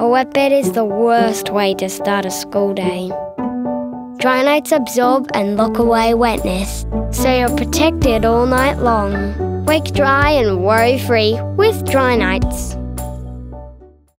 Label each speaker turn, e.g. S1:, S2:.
S1: A wet bed is the worst way to start a school day. DryNites absorb and lock away wetness, so you're protected all night long. Wake dry and worry-free with DryNites.